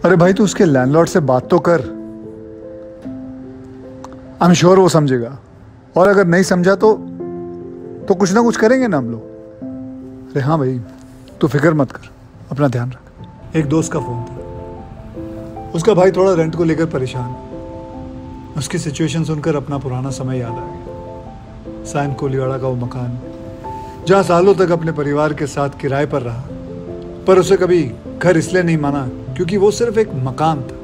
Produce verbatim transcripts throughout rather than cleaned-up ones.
अरे भाई तू उसके लैंडलॉर्ड से बात तो कर, आई एम श्योर वो समझेगा, और अगर नहीं समझा तो तो कुछ ना कुछ करेंगे ना हम लोग। अरे हाँ भाई तू फिक्र मत कर, अपना ध्यान रख। एक दोस्त का फोन था, उसका भाई थोड़ा रेंट को लेकर परेशान। उसकी सिचुएशन सुनकर अपना पुराना समय याद आ गया। साइन कोलीवाड़ा का वो मकान जहाँ सालों तक अपने परिवार के साथ किराए पर रहा, पर उसे कभी घर इसलिए नहीं माना क्योंकि वो सिर्फ एक मकान था।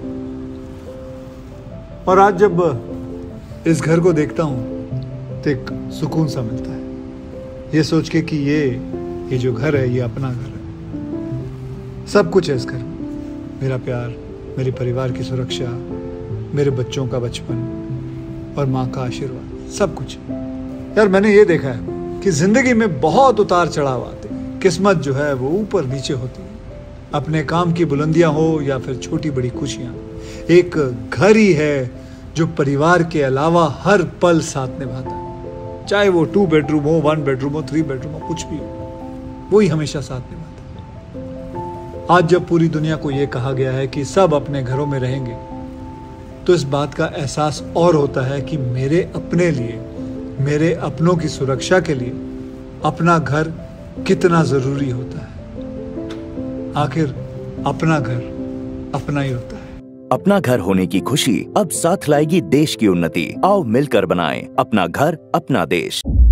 और आज जब इस घर को देखता हूँ तो एक सुकून सा मिलता है, ये सोच के कि ये ये जो घर है ये अपना घर है। सब कुछ है इस घर में, मेरा प्यार, मेरे परिवार की सुरक्षा, मेरे बच्चों का बचपन और माँ का आशीर्वाद, सब कुछ। यार मैंने ये देखा है कि जिंदगी में बहुत उतार चढ़ाव आते हैं, किस्मत जो है वो ऊपर नीचे होती है। अपने काम की बुलंदियां हो या फिर छोटी बड़ी खुशियां, एक घर ही है जो परिवार के अलावा हर पल साथ निभाता है। चाहे वो टू बेडरूम हो, वन बेडरूम हो, थ्री बेडरूम हो, कुछ भी हो, वो ही हमेशा साथ निभाता है। आज जब पूरी दुनिया को ये कहा गया है कि सब अपने घरों में रहेंगे, तो इस बात का एहसास और होता है कि मेरे अपने लिए, मेरे अपनों की सुरक्षा के लिए अपना घर कितना जरूरी होता है। आखिर अपना घर अपना ही होता है। अपना घर होने की खुशी अब साथ लाएगी देश की उन्नति। आओ मिलकर बनाएं अपना घर, अपना देश।